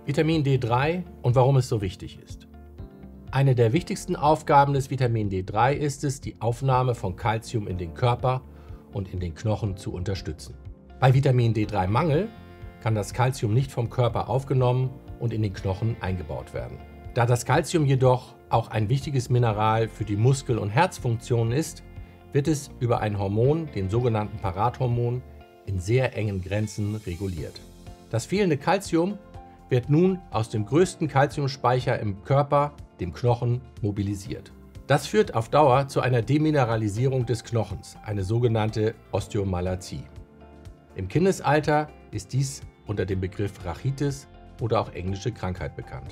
Vitamin D3 und warum es so wichtig ist. Eine der wichtigsten Aufgaben des Vitamin D3 ist es, die Aufnahme von Calcium in den Körper und in den Knochen zu unterstützen. Bei Vitamin D3-Mangel kann das Calcium nicht vom Körper aufgenommen und in den Knochen eingebaut werden. Da das Calcium jedoch auch ein wichtiges Mineral für die Muskel- und Herzfunktionen ist, wird es über ein Hormon, den sogenannten Parathormon, in sehr engen Grenzen reguliert. Das fehlende Calcium wird nun aus dem größten Calciumspeicher im Körper, dem Knochen, mobilisiert. Das führt auf Dauer zu einer Demineralisierung des Knochens, eine sogenannte Osteomalazie. Im Kindesalter ist dies unter dem Begriff Rachitis oder auch englische Krankheit bekannt.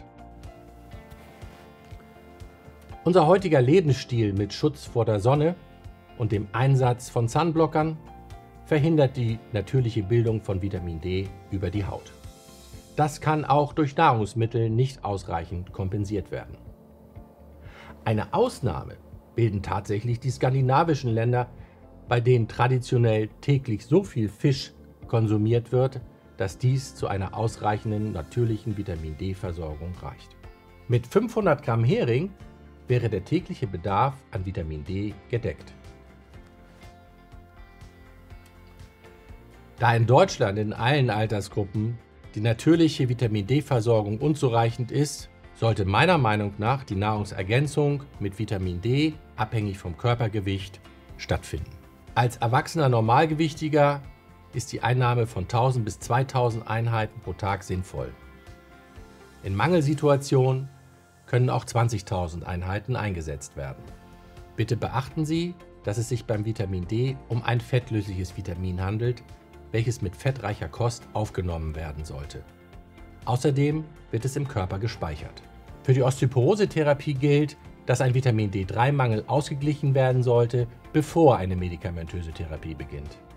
Unser heutiger Lebensstil mit Schutz vor der Sonne und dem Einsatz von Sunblockern verhindert die natürliche Bildung von Vitamin D über die Haut. Das kann auch durch Nahrungsmittel nicht ausreichend kompensiert werden. Eine Ausnahme bilden tatsächlich die skandinavischen Länder, bei denen traditionell täglich so viel Fisch konsumiert wird, dass dies zu einer ausreichenden natürlichen Vitamin D-Versorgung reicht. Mit 500 Gramm Hering wäre der tägliche Bedarf an Vitamin D gedeckt. Da in Deutschland in allen Altersgruppen die natürliche Vitamin D-Versorgung unzureichend ist, sollte meiner Meinung nach die Nahrungsergänzung mit Vitamin D, abhängig vom Körpergewicht, stattfinden. Als erwachsener Normalgewichtiger ist die Einnahme von 1000 bis 2000 Einheiten pro Tag sinnvoll. In Mangelsituationen können auch 20.000 Einheiten eingesetzt werden. Bitte beachten Sie, dass es sich beim Vitamin D um ein fettlösliches Vitamin handelt, welches mit fettreicher Kost aufgenommen werden sollte. Außerdem wird es im Körper gespeichert. Für die Osteoporose-Therapie gilt, dass ein Vitamin D3-Mangel ausgeglichen werden sollte, bevor eine medikamentöse Therapie beginnt.